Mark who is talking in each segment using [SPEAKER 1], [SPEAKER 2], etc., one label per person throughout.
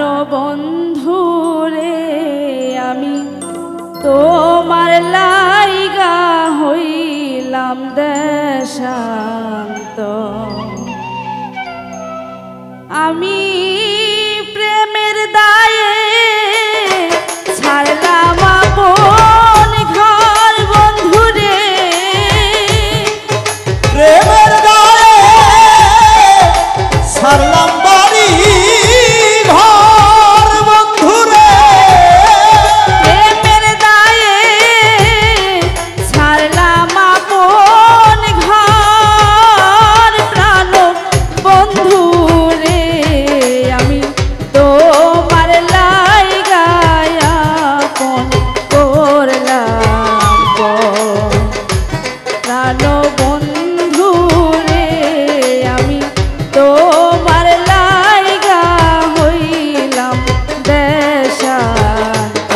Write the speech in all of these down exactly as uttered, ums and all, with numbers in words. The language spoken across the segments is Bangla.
[SPEAKER 1] বন্ধু রে আমি তোমার লাইগা হইলাম দেশান্ত আমি প্রেমের দায়ে ছাড়লাম আপন ঘর বন্ধু রে
[SPEAKER 2] প্রেমের দায়ে ছাড়লাম বাড়ি ঘর বন্ধু রে
[SPEAKER 1] প্রেমের দায়ে ছাড়লাম আপন ঘর প্রাণ বন্ধু রে আমি তোমার লাইগা আপন করলাম প্রাণ বন্ধু রে আমি তোমার লাইগা হইলাম দেশান্ত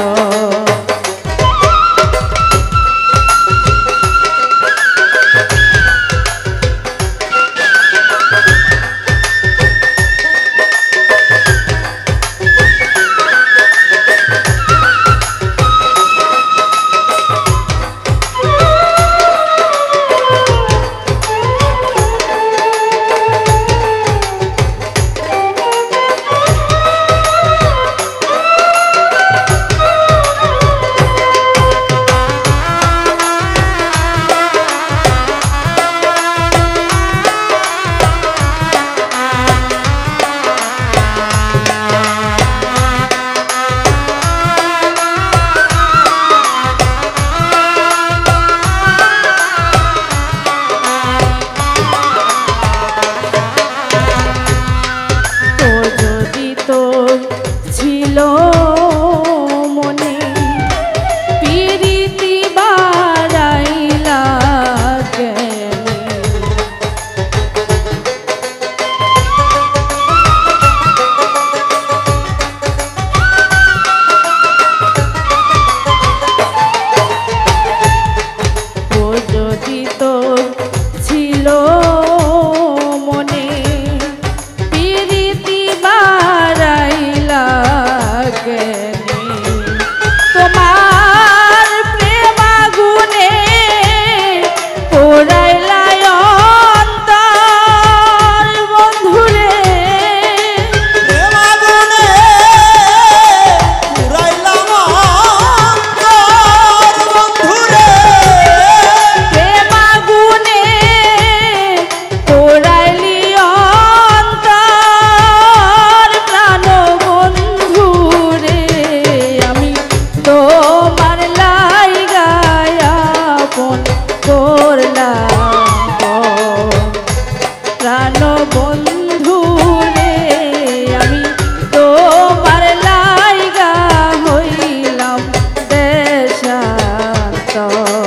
[SPEAKER 1] ছিল মনে পিরিতি বাড়াইলা কেনে ও যদি তোর ছিল মনে পিরিতি বাড়াইলা তোমার প্রেম আগুনে পোড়াইলা অন্তর বন্ধুরে
[SPEAKER 2] প্রেম আগুনে পুরাইলাম অন্তর বন্ধু রে
[SPEAKER 1] প্রেম আগুনে পোড়াইলি অন্তর প্রাণ বন্ধু রে আমি তোমার লাইগা আপন করলাম প্রাণ বন্ধু রে আমি তোমার লাইগা হইলাম দেশান্ত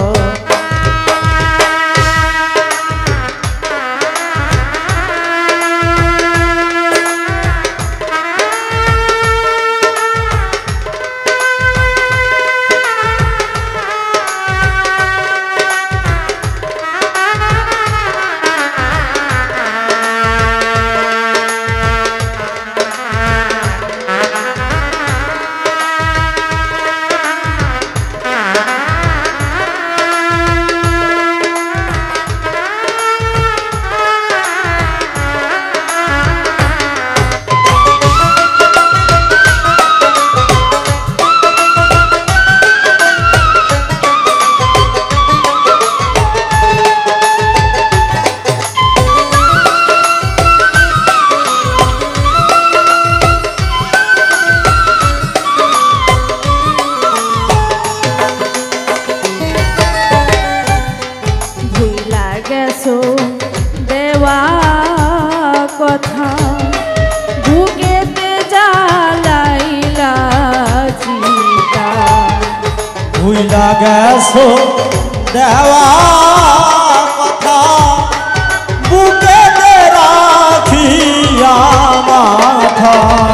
[SPEAKER 1] গেছো দেওয়া কথা বুকেতে জ্বালাইলা চিতা
[SPEAKER 2] ভুইলা গেছো দেওয়া কথা বুকেতে রাখিয়া মাথা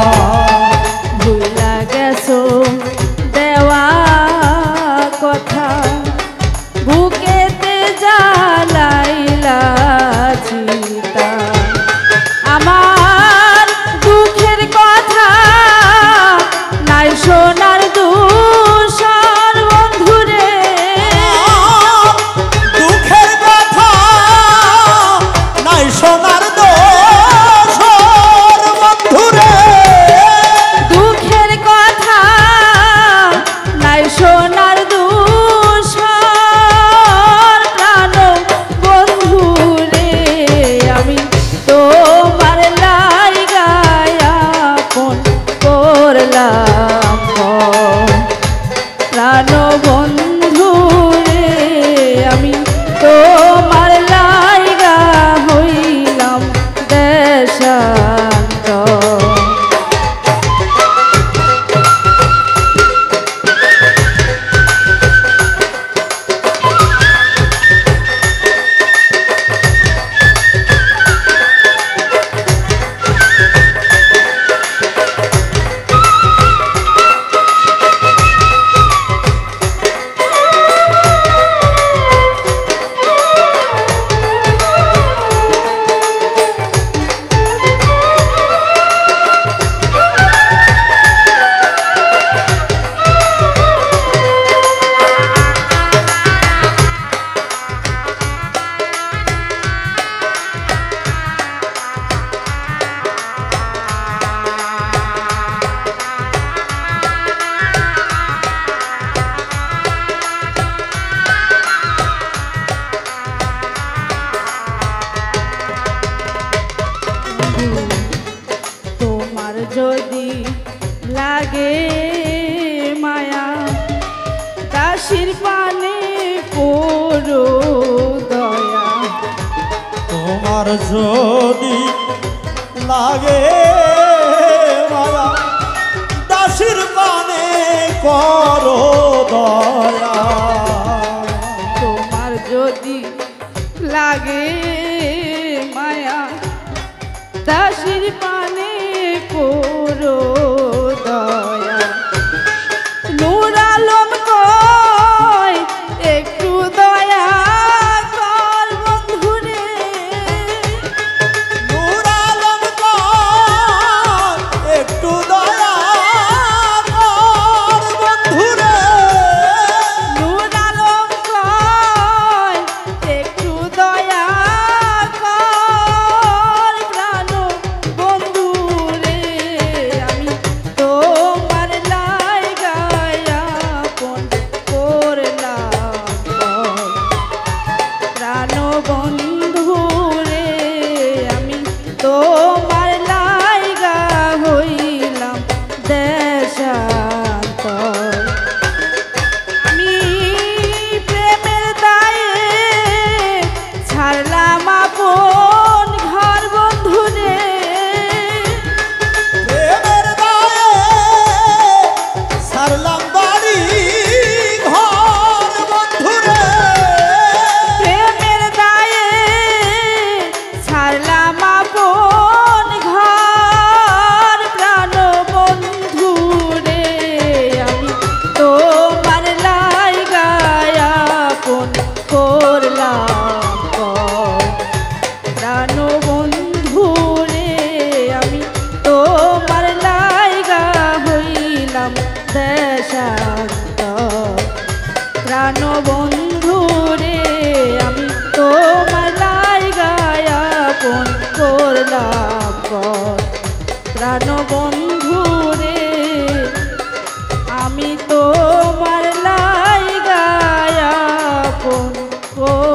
[SPEAKER 1] ভুলা গেছো দেওয়া কথা বুকেতে জ্বালাইলা চিতা আমার দুঃখের কথা করলাম প্রাণ বন্ধু রে আমি তোমার লাইগা হইলাম দেশান্তর। তোমার যদি লাগে মায়া দাসির পানে করো দয়া।
[SPEAKER 2] তোমার যদি লাগে মায়া দাসির পানে করো দয়া।
[SPEAKER 1] তোমার যদি লাগে মায়া দাসির পানে করো দয়া। নূর আলম কয় একটু দয়া কর বন্ধুরে।
[SPEAKER 2] নূর আলম কয় একটু দয়া কর বন্ধুরে।
[SPEAKER 1] নূর আলম কয় একটু দয়া কর প্রাণ বন্ধুরে আমি তোমার লাইগা আপন করলাম প্রাণ বন্ধুরে আমি তোমার লাইগা হইলাম দেশান্তর। আমি প্রেমের দায়ে ছাড়লাম আপন ঘর বন্ধুরে।
[SPEAKER 2] প্রেমের দায়ে সারলাম বাড়ি ঘর বন্ধুরে।
[SPEAKER 1] প্রেমের দায়ে ছাড়লাম আপন ঘর প্রাণ বন্ধুরে আমি তোমার লাইগা আপন করলাম প্রাণ বন্ধুরে আমি তোমার লাইগা হইলাম দেশান্তর। প্রাণ বন্ধুরে আমি তোমার লাইগা আপন করলাম প্রাণ বন্ধুরে আমি তোমার লাইগা আপন